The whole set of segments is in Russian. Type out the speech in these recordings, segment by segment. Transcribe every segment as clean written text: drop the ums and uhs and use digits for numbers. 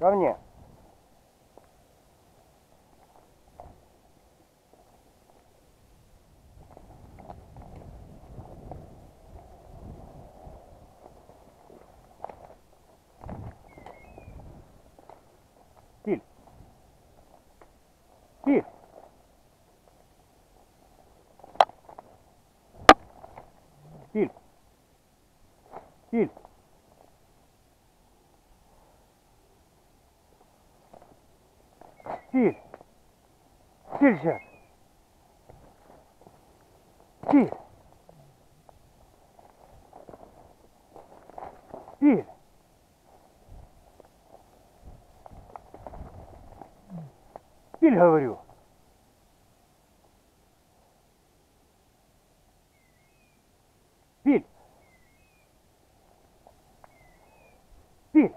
Ко мне. Стиль. Стиль. Стиль. Стиль. Стиль. Стиль сейчас. Стиль. Стиль. Стиль, говорю. Стиль. Стиль.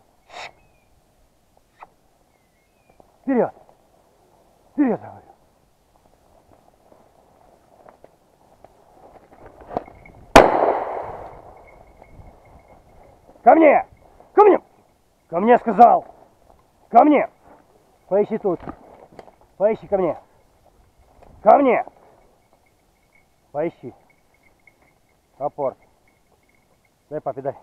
Вперед. Вперед, говорю. Ко мне! Ко мне! Ко мне, сказал! Ко мне! Поищи тут. Поищи ко мне. Ко мне! Поищи. Апорт. Дай папе, дай.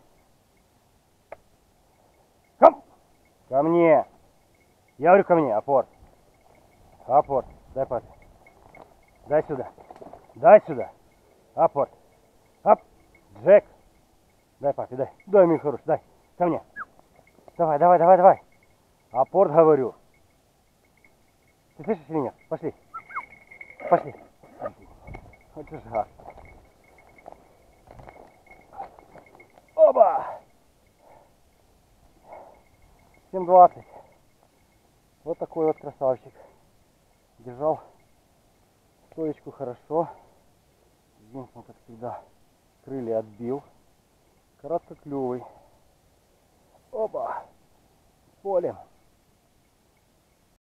Ко мне. Я говорю, ко мне. Апорт. Апорт. Дай папе. Дай сюда. Дай сюда. Апорт. Ап. Джек. Дай папе, дай. Дай, мой хороший, дай. Ко мне. Давай, давай, давай, давай. Апорт, говорю. Ты слышишь или нет? Пошли. Пошли. Вот же гад. Оба! 7:20. Вот такой вот красавчик. Держал стоечку хорошо. Единственное, как всегда, крылья отбил. Короткоклювый. Оба! Полем.